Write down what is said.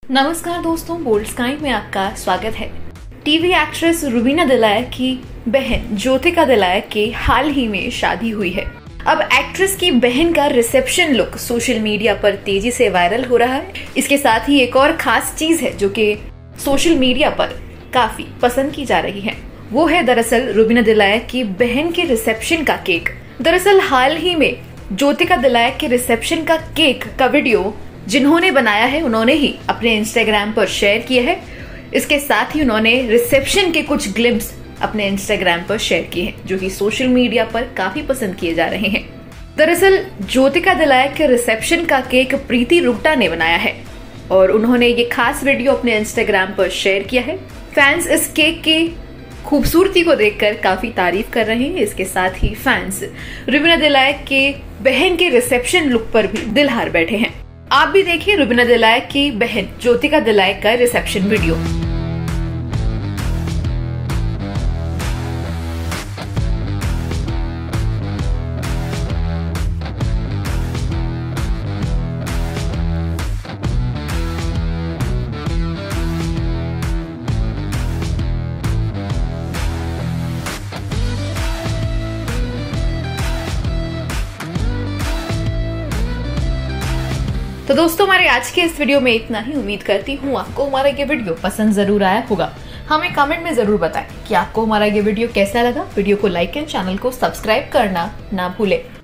नमस्कार दोस्तों, bold sky में आपका स्वागत है। टीवी एक्ट्रेस रुबीना दिलायर की बहन ज्योतिका दिलायर के हाल ही में शादी हुई है। अब एक्ट्रेस की बहन का रिसेप्शन लुक सोशल मीडिया पर तेजी से वायरल हो रहा है। इसके साथ ही एक और खास चीज है जो कि सोशल मीडिया पर काफी पसंद की जा रही है। वो है दरअसल रुबीना दिलायर की बहन के रिसेप्शन का केक। दरअसल हाल ही में ज्योतिका दिलायर के रिसेप्शन का केक का वीडियो जिन्होंने बनाया है उन्होंने ही अपने इंस्टाग्राम पर शेयर किया है। इसके साथ ही उन्होंने रिसेप्शन के कुछ ग्लिम्स अपने इंस्टाग्राम पर शेयर किए हैं जो कि सोशल मीडिया पर काफी पसंद किए जा रहे हैं। दरअसल ज्योतिका दिलायर के रिसेप्शन का केक प्रीति रुक्टा ने बनाया है और उन्होंने ये खास वीडियो अपने इंस्टाग्राम पर शेयर किया है। फैंस इस केक की खूबसूरती को देखकर काफी तारीफ कर रहे हैं। इसके साथ ही फैंस रुबीना दिलायर के बहन के रिसेप्शन लुक पर भी दिलहार बैठे हैं। आप भी देखिए रुबीना दिलायर की बहन ज्योतिका दिलायर का रिसेप्शन वीडियो। तो दोस्तों, हमारे आज के इस वीडियो में इतना ही। उम्मीद करती हूँ आपको हमारा ये वीडियो पसंद जरूर आया होगा। हमें कमेंट में जरूर बताएं कि आपको हमारा ये वीडियो कैसा लगा। वीडियो को लाइक एंड चैनल को सब्सक्राइब करना ना भूलें।